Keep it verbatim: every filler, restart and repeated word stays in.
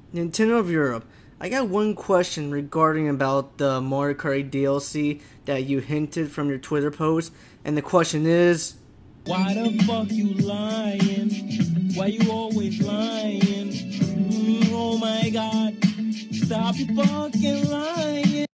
Nintendo of Europe, I got one question regarding about the Mario Kart eight D L C that you hinted from your Twitter post, and the question is, why the fuck you lying? Why you always lying? Mm, oh my god, stop you fucking lying.